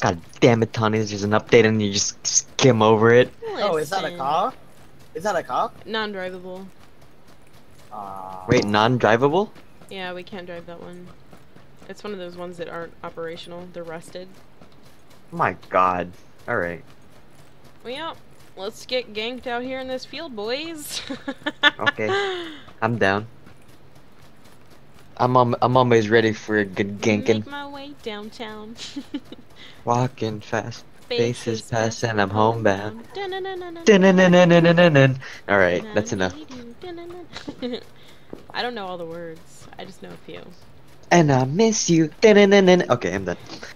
God damn it, Tony, there's an update and you just skim over it. Oh, is that a car? Is that a car? Non-drivable. Wait, non-drivable? Yeah, we can't drive that one. It's one of those ones that aren't operational. They're rusted. My god. Alright. Well, yeah. Let's get ganked out here in this field, boys. Okay. I'm down. I'm always ready for a good ganking. Make my way downtown. Walking fast. Faces pass pass and I'm homebound. Dun-dun-dun-dun-dun. Alright, that's enough. I don't know all the words. I just know a few. And I miss you. Okay, I'm done.